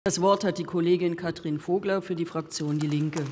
Das Wort hat die Kollegin Katrin Vogler für die Fraktion Die Linke.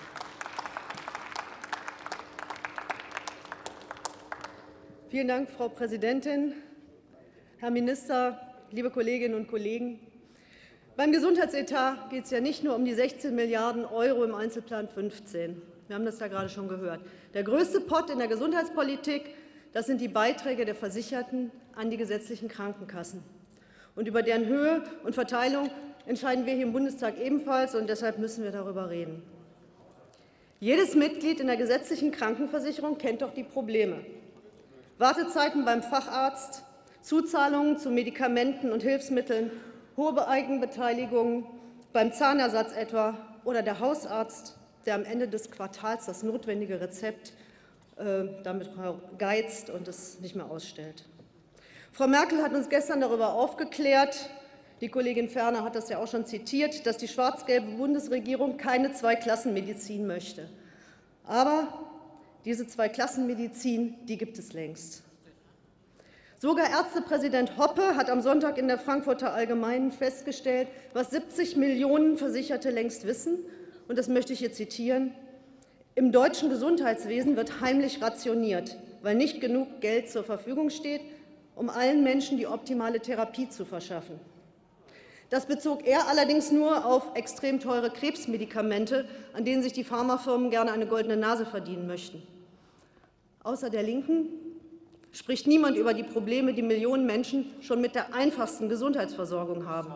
Vielen Dank, Frau Präsidentin, Herr Minister, liebe Kolleginnen und Kollegen! Beim Gesundheitsetat geht es ja nicht nur um die 16 Milliarden € im Einzelplan 15. Wir haben das ja gerade schon gehört. Der größte Pott in der Gesundheitspolitik, das sind die Beiträge der Versicherten an die gesetzlichen Krankenkassen. Und über deren Höhe und Verteilung entscheiden wir hier im Bundestag ebenfalls, und deshalb müssen wir darüber reden. Jedes Mitglied in der gesetzlichen Krankenversicherung kennt doch die Probleme. Wartezeiten beim Facharzt, Zuzahlungen zu Medikamenten und Hilfsmitteln, hohe Eigenbeteiligungen beim Zahnersatz etwa oder der Hausarzt, der am Ende des Quartals das notwendige Rezept damit geizt und es nicht mehr ausstellt. Frau Merkel hat uns gestern darüber aufgeklärt, die Kollegin Ferner hat das ja auch schon zitiert, dass die schwarz-gelbe Bundesregierung keine Zweiklassenmedizin möchte. Aber diese Zweiklassenmedizin, die gibt es längst. Sogar Ärztepräsident Hoppe hat am Sonntag in der Frankfurter Allgemeinen festgestellt, was 70 Millionen Versicherte längst wissen. Und das möchte ich hier zitieren: Im deutschen Gesundheitswesen wird heimlich rationiert, weil nicht genug Geld zur Verfügung steht, um allen Menschen die optimale Therapie zu verschaffen. Das bezog er allerdings nur auf extrem teure Krebsmedikamente, an denen sich die Pharmafirmen gerne eine goldene Nase verdienen möchten. Außer der Linken spricht niemand über die Probleme, die Millionen Menschen schon mit der einfachsten Gesundheitsversorgung haben.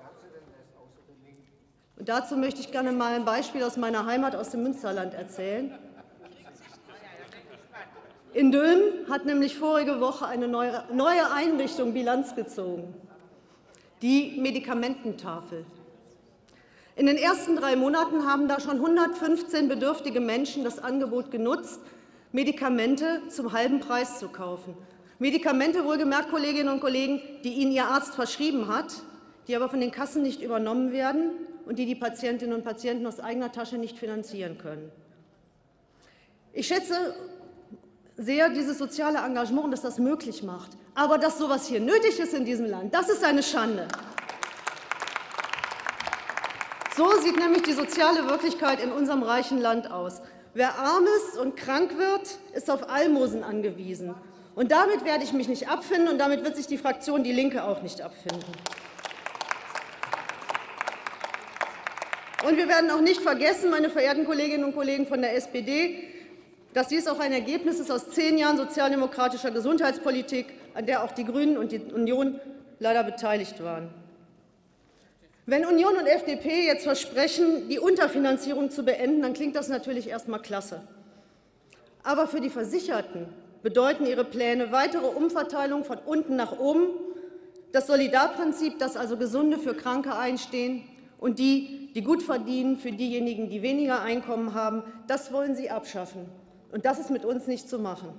Und dazu möchte ich gerne mal ein Beispiel aus meiner Heimat, aus dem Münsterland, erzählen. In Dülmen hat nämlich vorige Woche eine neue Einrichtung Bilanz gezogen: die Medikamententafel. In den ersten 3 Monaten haben da schon 115 bedürftige Menschen das Angebot genutzt, Medikamente zum halben Preis zu kaufen. Medikamente, wohlgemerkt, Kolleginnen und Kollegen, die ihnen ihr Arzt verschrieben hat, die aber von den Kassen nicht übernommen werden und die die Patientinnen und Patienten aus eigener Tasche nicht finanzieren können. Ich schätze sehr dieses soziale Engagement, das das möglich macht. Aber dass so etwas hier nötig ist in diesem Land, das ist eine Schande. So sieht nämlich die soziale Wirklichkeit in unserem reichen Land aus. Wer arm ist und krank wird, ist auf Almosen angewiesen. Und damit werde ich mich nicht abfinden, und damit wird sich die Fraktion Die Linke auch nicht abfinden. Und wir werden auch nicht vergessen, meine verehrten Kolleginnen und Kollegen von der SPD, dass dies auch ein Ergebnis ist aus 10 Jahren sozialdemokratischer Gesundheitspolitik, an der auch die Grünen und die Union leider beteiligt waren. Wenn Union und FDP jetzt versprechen, die Unterfinanzierung zu beenden, dann klingt das natürlich erst mal klasse. Aber für die Versicherten bedeuten ihre Pläne weitere Umverteilung von unten nach oben, das Solidarprinzip, dass also Gesunde für Kranke einstehen und die, die gut verdienen, für diejenigen, die weniger Einkommen haben, das wollen Sie abschaffen. Und das ist mit uns nicht zu machen.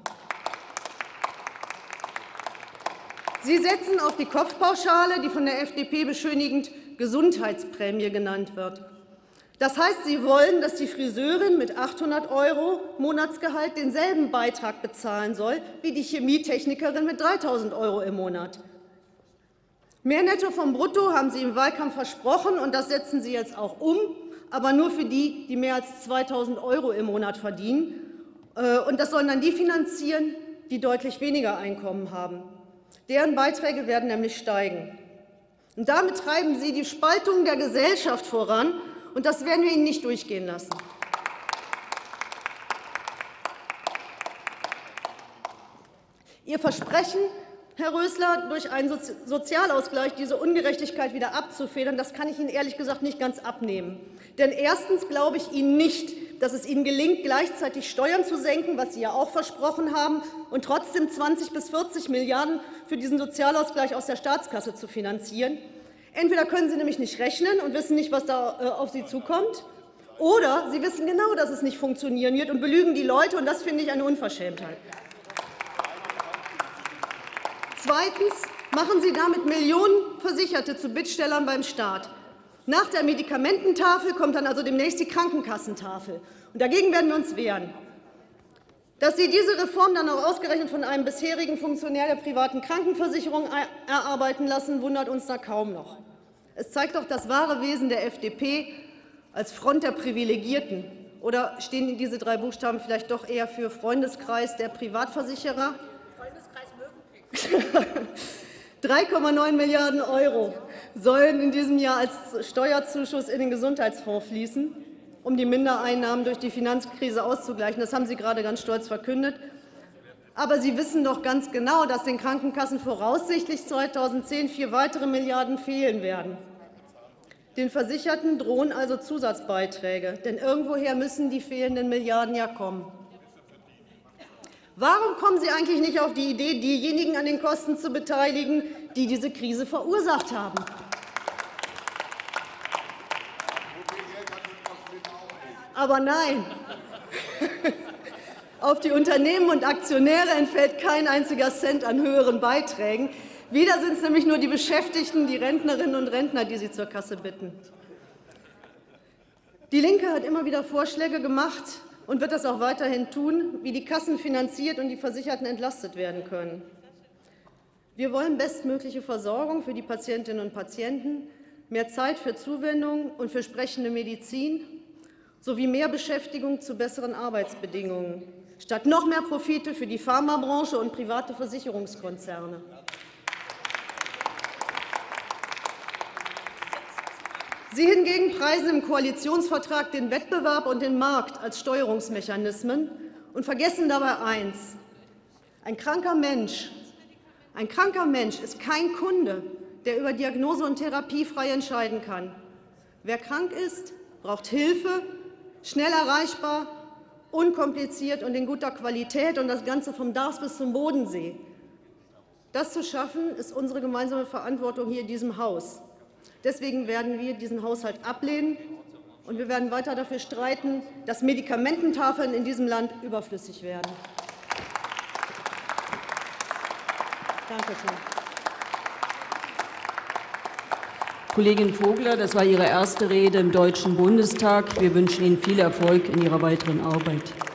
Sie setzen auf die Kopfpauschale, die von der FDP beschönigend Gesundheitsprämie genannt wird. Das heißt, Sie wollen, dass die Friseurin mit 800 € Monatsgehalt denselben Beitrag bezahlen soll wie die Chemietechnikerin mit 3.000 € im Monat. Mehr Netto vom Brutto haben Sie im Wahlkampf versprochen, und das setzen Sie jetzt auch um, aber nur für die, die mehr als 2.000 € im Monat verdienen. Und das sollen dann die finanzieren, die deutlich weniger Einkommen haben. Deren Beiträge werden nämlich steigen. Und damit treiben Sie die Spaltung der Gesellschaft voran, und das werden wir Ihnen nicht durchgehen lassen. Ihr Versprechen, Herr Rösler, durch einen Sozialausgleich diese Ungerechtigkeit wieder abzufedern, das kann ich Ihnen ehrlich gesagt nicht ganz abnehmen. Denn erstens glaube ich Ihnen nicht, dass es Ihnen gelingt, gleichzeitig Steuern zu senken, was Sie ja auch versprochen haben, und trotzdem 20 bis 40 Milliarden für diesen Sozialausgleich aus der Staatskasse zu finanzieren. Entweder können Sie nämlich nicht rechnen und wissen nicht, was da auf Sie zukommt, oder Sie wissen genau, dass es nicht funktionieren wird und belügen die Leute, und das finde ich eine Unverschämtheit. Zweitens machen Sie damit Millionen Versicherte zu Bittstellern beim Staat. Nach der Medikamententafel kommt dann also demnächst die Krankenkassentafel. Und dagegen werden wir uns wehren. Dass Sie diese Reform dann auch ausgerechnet von einem bisherigen Funktionär der privaten Krankenversicherung erarbeiten lassen, wundert uns da kaum noch. Es zeigt doch das wahre Wesen der FDP als Front der Privilegierten. Oder stehen diese 3 Buchstaben vielleicht doch eher für Freundeskreis der Privatversicherer? Freundeskreis Mövenpick. 3,9 Milliarden € sollen in diesem Jahr als Steuerzuschuss in den Gesundheitsfonds fließen, um die Mindereinnahmen durch die Finanzkrise auszugleichen. Das haben Sie gerade ganz stolz verkündet. Aber Sie wissen doch ganz genau, dass den Krankenkassen voraussichtlich 2010 4 weitere Milliarden fehlen werden. Den Versicherten drohen also Zusatzbeiträge, denn irgendwoher müssen die fehlenden Milliarden ja kommen. Warum kommen Sie eigentlich nicht auf die Idee, diejenigen an den Kosten zu beteiligen, die diese Krise verursacht haben? Aber nein, auf die Unternehmen und Aktionäre entfällt kein einziger Cent an höheren Beiträgen. Wieder sind es nämlich nur die Beschäftigten, die Rentnerinnen und Rentner, die Sie zur Kasse bitten. Die Linke hat immer wieder Vorschläge gemacht und wird das auch weiterhin tun, wie die Kassen finanziert und die Versicherten entlastet werden können. Wir wollen bestmögliche Versorgung für die Patientinnen und Patienten, mehr Zeit für Zuwendung und für sprechende Medizin sowie mehr Beschäftigung zu besseren Arbeitsbedingungen, statt noch mehr Profite für die Pharmabranche und private Versicherungskonzerne. Sie hingegen preisen im Koalitionsvertrag den Wettbewerb und den Markt als Steuerungsmechanismen und vergessen dabei eins: Ein kranker Mensch ist kein Kunde, der über Diagnose und Therapie frei entscheiden kann. Wer krank ist, braucht Hilfe, schnell erreichbar, unkompliziert und in guter Qualität, und das Ganze vom Darß bis zum Bodensee. Das zu schaffen, ist unsere gemeinsame Verantwortung hier in diesem Haus. Deswegen werden wir diesen Haushalt ablehnen, und wir werden weiter dafür streiten, dass Medikamententafeln in diesem Land überflüssig werden. Danke schön. Kollegin Vogler, das war Ihre erste Rede im Deutschen Bundestag. Wir wünschen Ihnen viel Erfolg in Ihrer weiteren Arbeit.